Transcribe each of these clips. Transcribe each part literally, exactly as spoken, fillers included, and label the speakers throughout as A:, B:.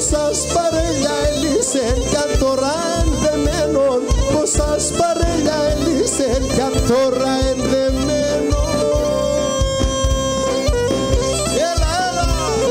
A: Πόσας παρέλια έλυσεν κι αν τώρα ενδεμένον. Πόσας παρέλια έλυσεν κι αν τώρα ενδεμένον. Έλα, έλα.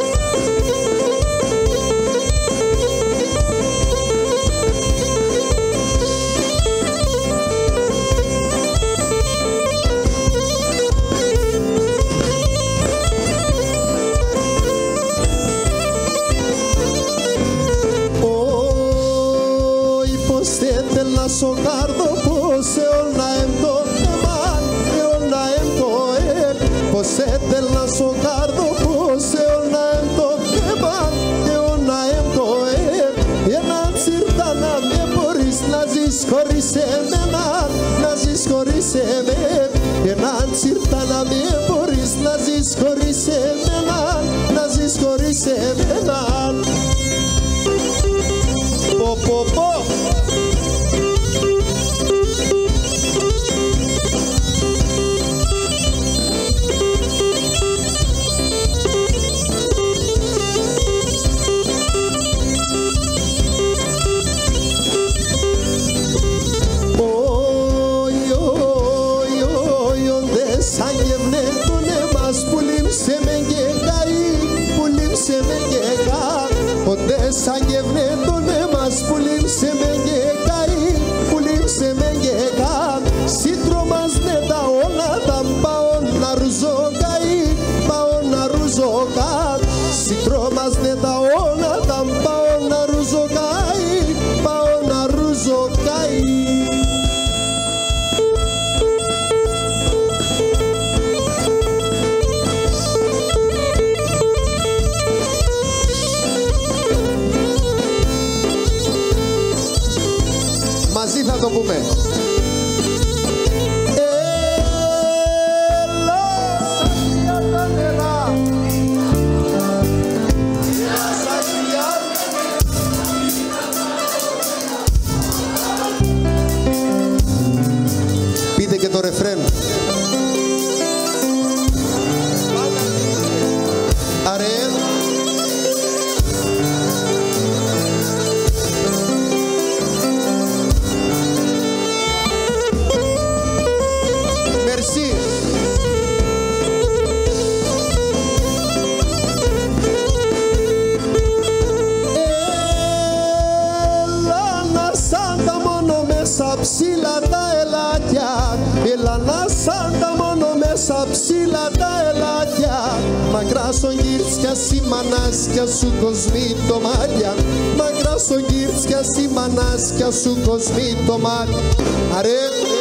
A: Σοκάρδο πως αιώνα εμπτώ εμάν, αιώνα εμπτώ εμ. Πως έτελνα σοκάρδο πως αιώνα εμπτώ εμάν, αιώνα εμπτώ εμ. Έναν τσιρτά να με μπορείς να ζεις χωρίς εμένα, να ζεις χωρίς εμένα. Έναν τσιρτά να με μπορείς να ζεις χωρίς εμένα, να ζεις χωρίς εμένα. Πω πω πω. Σαν γευνέντον εμάς που λείψε με γεκαί, που λείψε με γεκά. Σύντρομας ναι τα όνατα πάω να ρουζοκαί, πάω να ρουζοκά. Σύντρομας ναι τα όνατα πάω να ρουζοκαί, πάω να ρουζοκαί. Μαζί θα το πούμε. Έλα σακιά τα νερά. Σακιά. Πείτε και το ρεφρέν. Αρέ. Ψήλα τα ελάτια, έλα να σάντα μόνο μέσα ψήλα τα ελάτια. Μακρά στον γύρτσια σημανάσκια σου κοσμεί το μάτια, μακρά στον γύρτσια σημανάσκια σου κοσμεί το μάτια. Αρέ.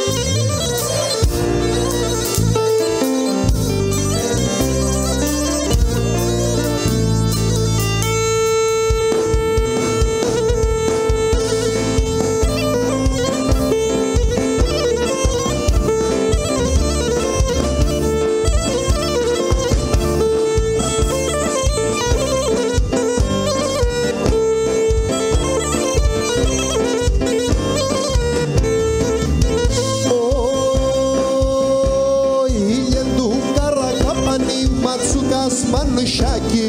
A: Μανουσάκι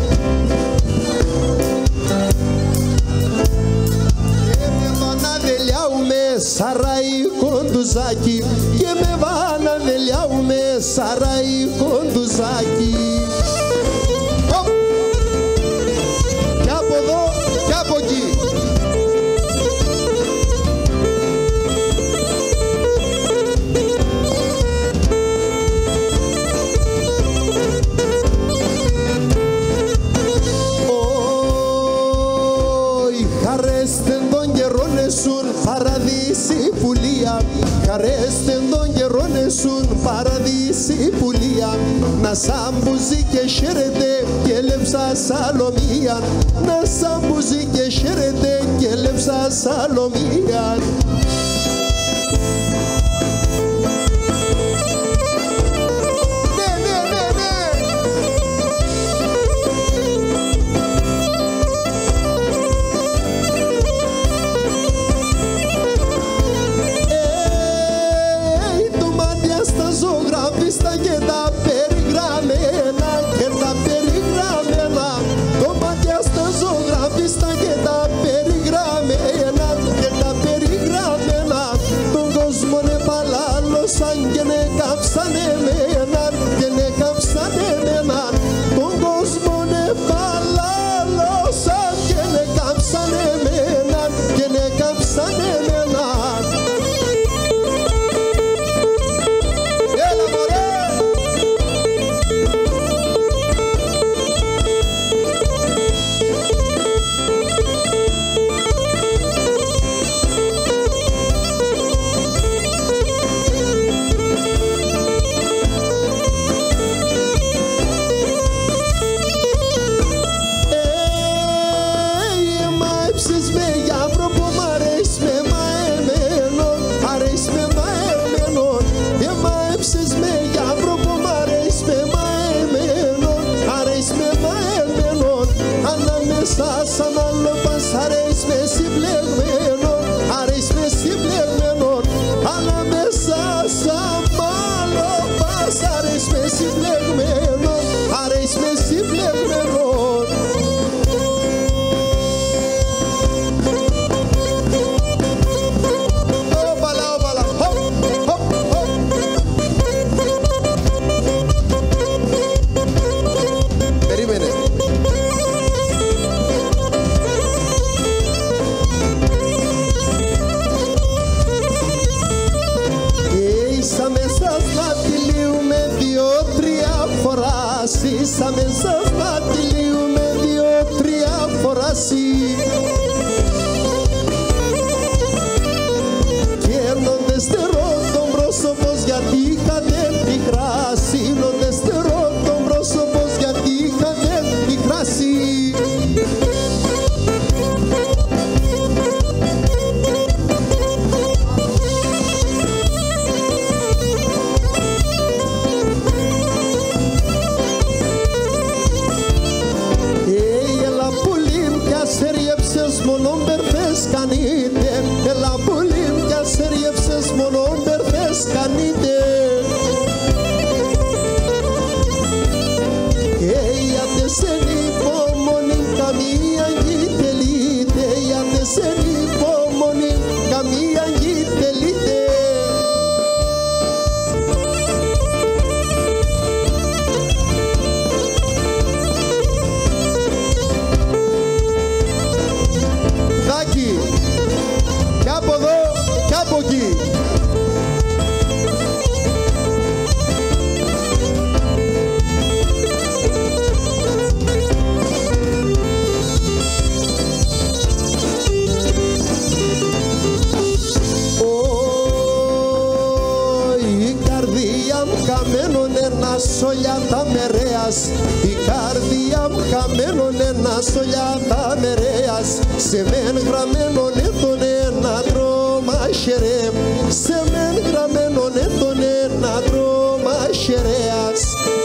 A: και με βαναδελιάουμε σαραί κοντουζάκι, και με βαναδελιάουμε σαραί κοντουζάκι. Κι από εδώ κι από εκεί. Παραδείσι πουλία, χαρέστεν τον καιρόν εσούν παραδείσι πουλία. Να σαμπουζί και χαίρετε και λέψα Σαλομία, να σαμπουζί και χαίρετε και λέψα Σαλομία. Και τα περιγραμμένα, και τα περιγραμμένα, το μάτια στα ζωγράφιστα μέσα σαν άλλο πας, αρέσει με συμπλεγμένο, αρέσει με συμπλεγμένο, αλλά μέσα σαν άλλο πας, αρέσει με συμπλεγμένο, αρέσει με συμπλεγμένο. Ίσα μέσα στα τυλίουμε δύο-τρία φοράσι κέρνονται στερό τον πρόσωπος γιατί είχατε πικρά. Σύνονται στερό τον πρόσωπος γιατί είχατε πικράσει. Μονόν μπερδές κάνετε, έλα πολύ μια σεριεύσες, μονόν μπερδές κάνετε. Έιατε σε υπομονή καμία γη τελείτε, έιατε σε υπομονή καμία γη τελείτε. Κι από εδώ, κι από εκεί. Η καρδία μου καμένον ένα σολιά τα μερέας, η καρδία μου καμένον ένα σολιά τα μερέας, σε μεν γραμμένον τον ένα δρόμα χερέ, σε μεν γραμμένον τον ένα δρόμα χερέας.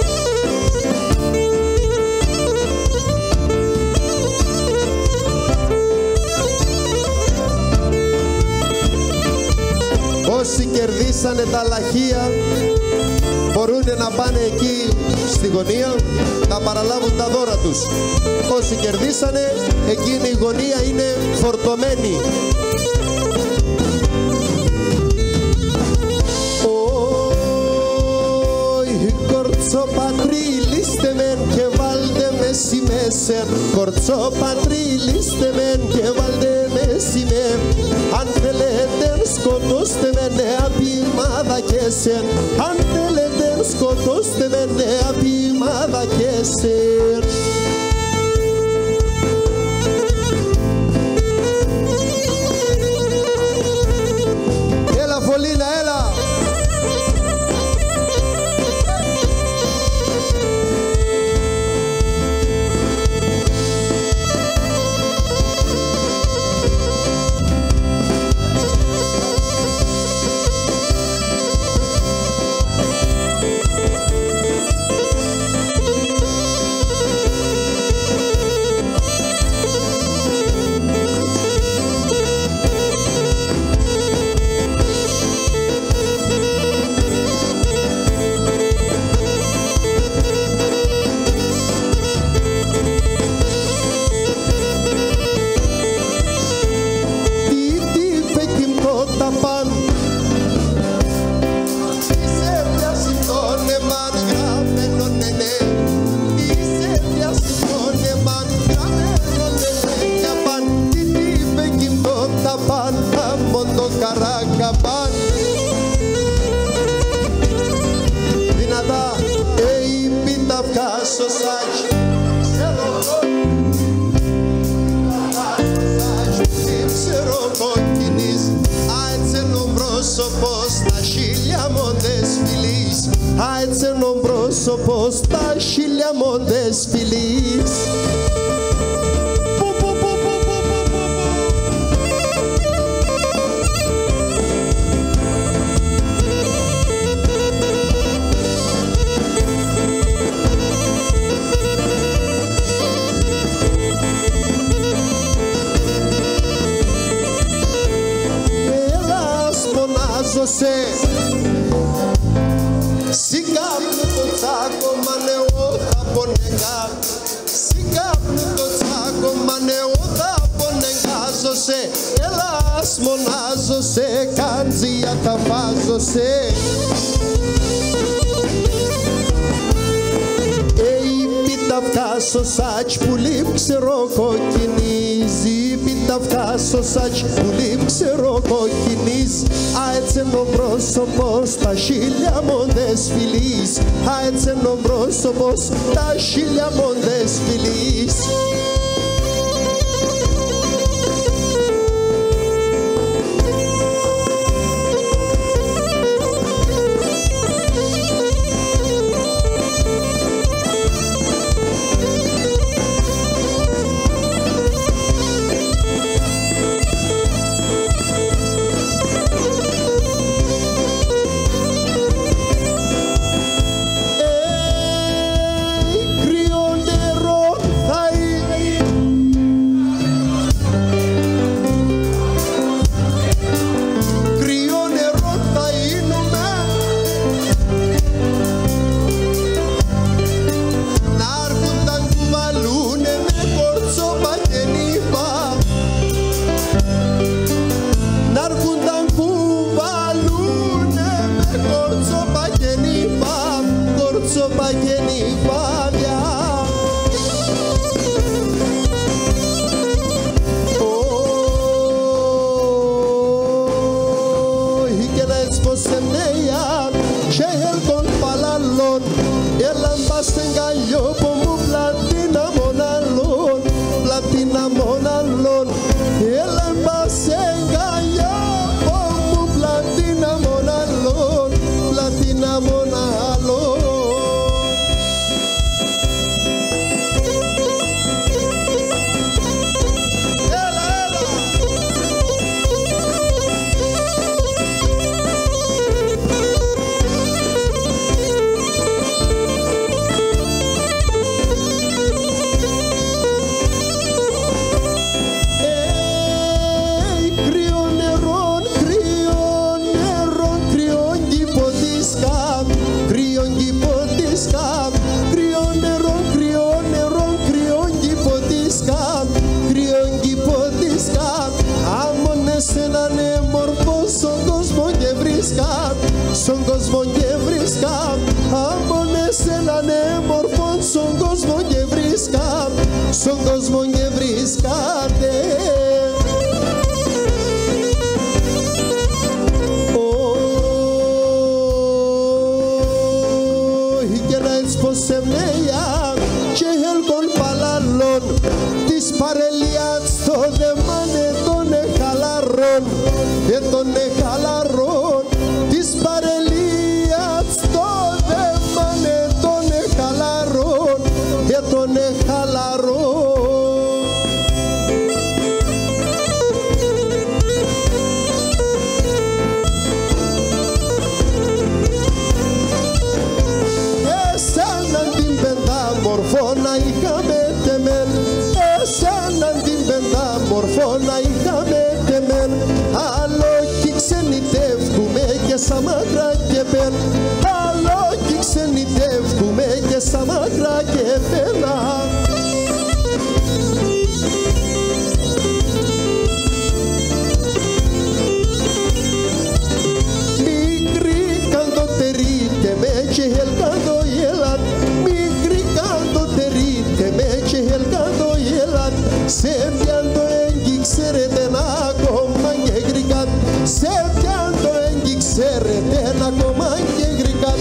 A: Όσοι κερδίσανε τα λαχεία μπορούν να πάνε εκεί στη γωνία να παραλάβουν τα δώρα τους. Όσοι κερδίσανε, εκείνη η γωνία είναι φορτωμένη. Όι, κορτσοπατρί, λύστε μεν και βάλτε με σημαίσεν. Κορτσοπατρί, λύστε μεν και βάλτε με σημαίσεν. Αν θέλετε σκοτώστε με νέα ποιμάδα και σεν. Αν θέλετε σκοτώστε με νέα ποιμάδα και σεν. Έλα Φωλίνα, έλα. Άιτσεν ο πρόσωπος τα χίλια μόντες φιλής. σε, έλας μονάζω σε, κάντζια τα βάζω σε. Τα βγάσω σάτς που λίπ ξέρω κοκκινίζει. Τα βγάσω σάτς που λίπ ξέρω κοκκινίζει. Α, έτσι είναι ο πρόσωπος τα χίλια μόντες φιλής. Α, έτσι είναι ο πρόσωπος τα χίλια μόντες φιλής. Στον κόσμο και βρίσκα, άμμονες έναν μορφόν στον κόσμο και βρίσκα, στον κόσμο και βρίσκατε. Όχι και να έσπωσε μνέα και έλκον παλαλών της παρελιάς το δεμάνε τον εχαλαρών και τον εχαλαρών της παρελίας το δέμανε τον εχαλαρών και τον εχαλαρών. Εσάναν την πεντάμορφωνα είχαμε τεμέν, εσάναν την πεντάμορφωνα είχαμε τεμέν, άλλο κι ξενιτεύκουμε και σαν μάκρα και πεν, άλλο κι ξενιτεύκουμε και σαν μάκρα και πένα. Μικρή καντοτερή και με και ελκάντο γελάτ, μικρή καντοτερή και με και ελκάντο γελάτ, σε πιάντο έγκυ ξέρετε να ακόμα και γρικάτ, σε πιάντο έγκυ ξέρετε να ακόμα και γρικάτ.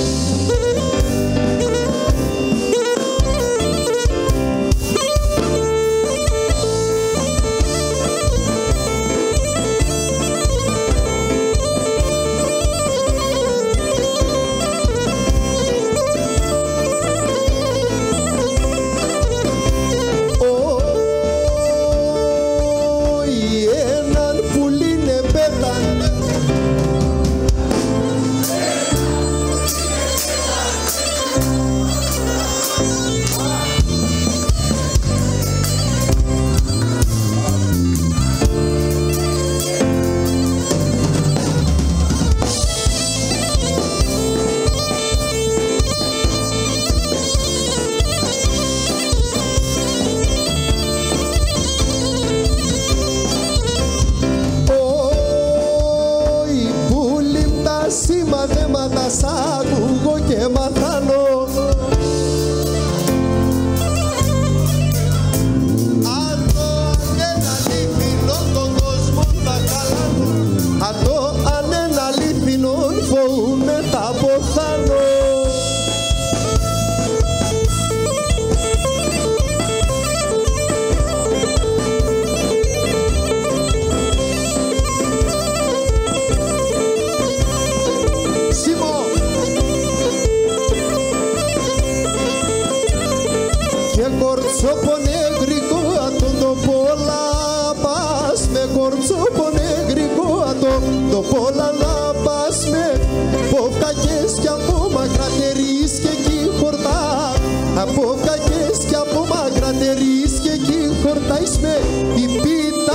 A: ponegrico dopo la paz me corso ponegrico dopo la paz me poca chestia poma grateris che chi porta a poca chestia poma grateris che chi portais me pipita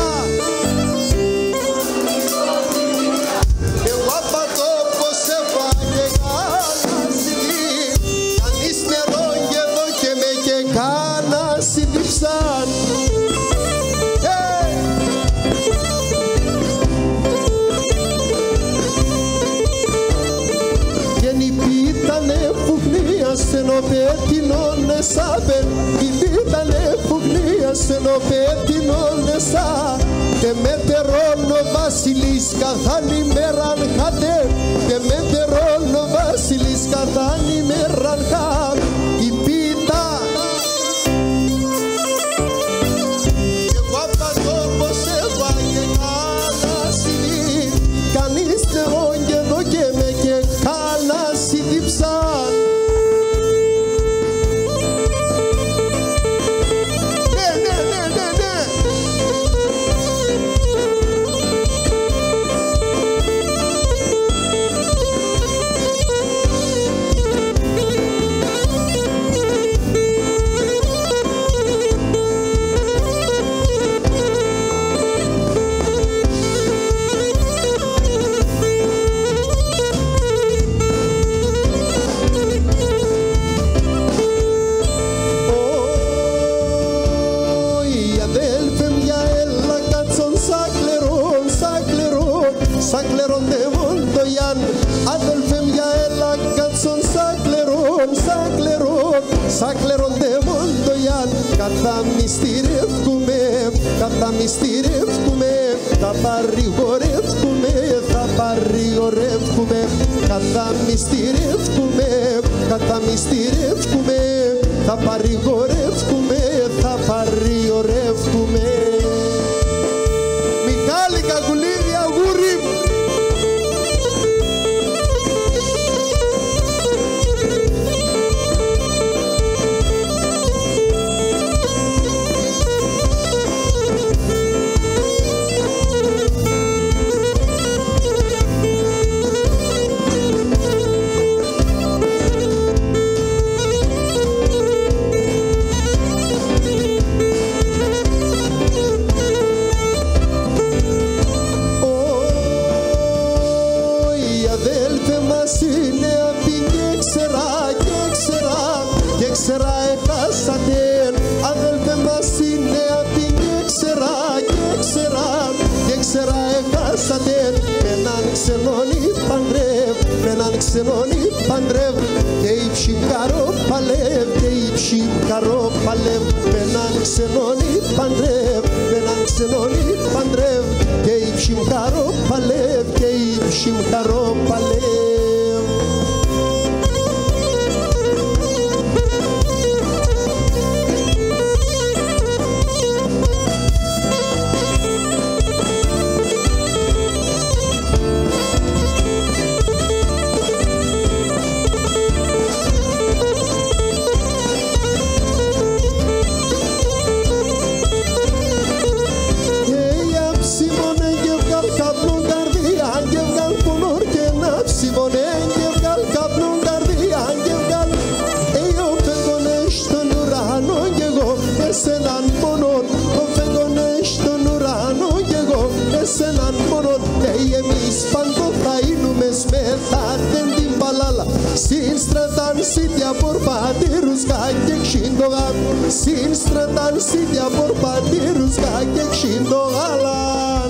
A: eu apato você vai chegar assim anis neronge do que me que cana se dipsan se no peti non ne sabe chi vita le puglia se no peti non ne sa che metteranno Vasiliska tani meran kate che metteranno Vasiliska tani meran kate chi vita che guarda dopo se va che cala si caniste ogni no che me che cala si dipsan Sacleron de Montoyan, Adolfem ya la canzone Sacleron, Sacleron, Sacleron de Montoyan, canta mistirev cume, canta mistirev cume, taparigorev cume, taparigorev cume, canta mistirev cume, canta mistirev cume, taparigorev cume, taparigorev cume. Mikali Gagulivia Gurim. Xenoni pandrev, menan xenoni pandrev, keip shinkaro palev, keip shinkaro palev, menan xenoni pandrev, menan xenoni pandrev, keip shinkaro palev, keip shinkaro palev. Sin stratan sitia por patirus kajek shindogan Sin stratan sitia por patirus kajek shindogalan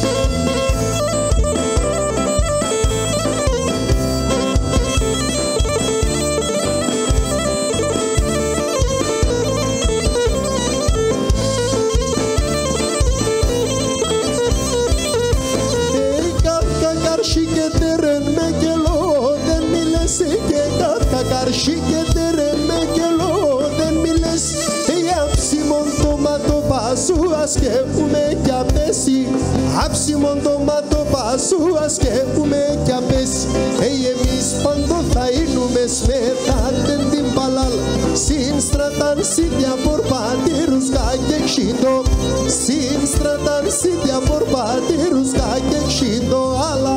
A: Ei kakakar shiketeren mekelo den milesi kakakar shiketeren mekelo den miles Eyap simon tomato basu aske ume kapesi Άψιμον το μάτωπα σου ας σκέφουμε κι απέσει. Hey, εμείς πάντο θα είνουμε σμετάτεν την παλάλ. Συν στρατάν σίδια πορπάτηρους κάκεξιντο. Συν στρατάν σίδια πορπάτηρους κάκεξιντο. Αλλά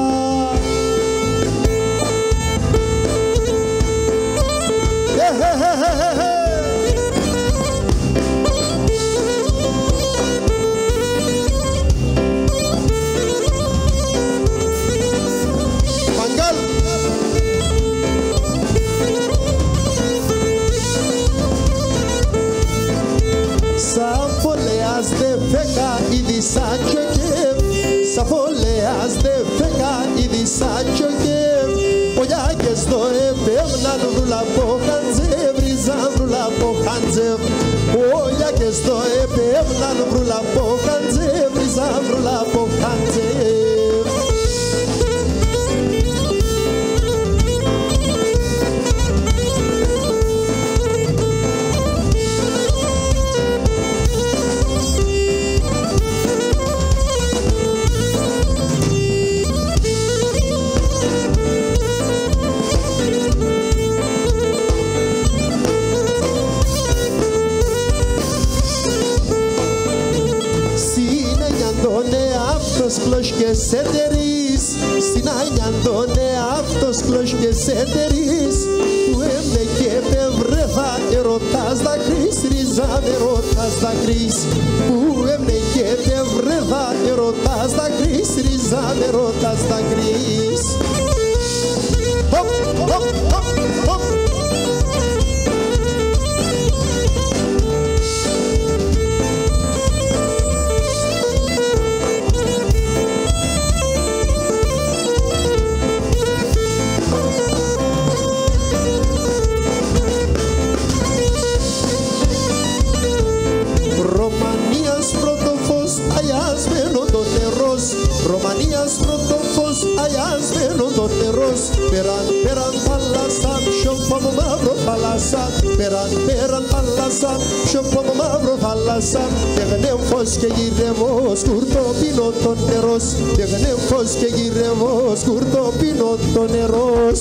A: Sa foleas de feca y disacho que Oya que estoy femna vrula pohanze Brisa vrula pohanze Oya que estoy femna vrula pohanze Brisa vrula pohanze Κλος και σέντερης, συναγιάντωνε αυτός κλος και σέντερης που έμνε και πευρεύα ερωτάς δακρύς, ρίζα με ρωτάς δακρύς που έμνε και πευρεύα ερωτάς δακρύς, ρίζα με ρωτάς δακρύς. Hop, hop, hop, hop. Ρωμανίας πρώτο φως αγιασμένο το νερός Πέραν, πέραν θάλασσα, πιο πάνω μαύρο θάλασσα Πέραν, πέραν θάλασσα, πιο πάνω μαύρο θάλασσα Δεγνέω φως και γυρεύω σκουρτό πίνω το νερός Δεγνέω φως και γυρεύω σκουρτό πίνω το νερός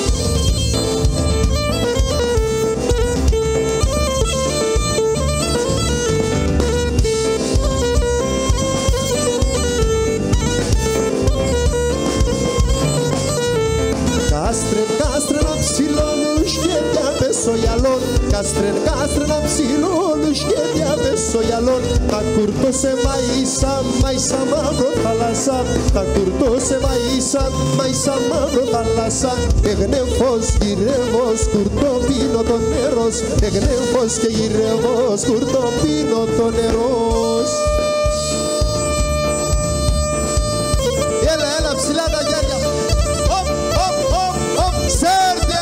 A: Κάστρεν, κάστρεν αψιλώνους και διαβέσω γυαλών Τα κουρτώσε μαΐσα, μαΐσα μαύρο θάλασσα Τα κουρτώσε μαΐσα, μαΐσα μαύρο θάλασσα Εγνέ φως γυρεύω σκουρτό πίνω το νερός Εγνέ φως και γυρεύω σκουρτό πίνω το νερός Έλα, έλα ψηλά τα γέρια Οπ, οπ, οπ, οπ, σέρδια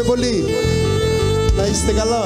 A: πολύ. Να είστε καλά.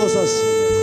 A: σας.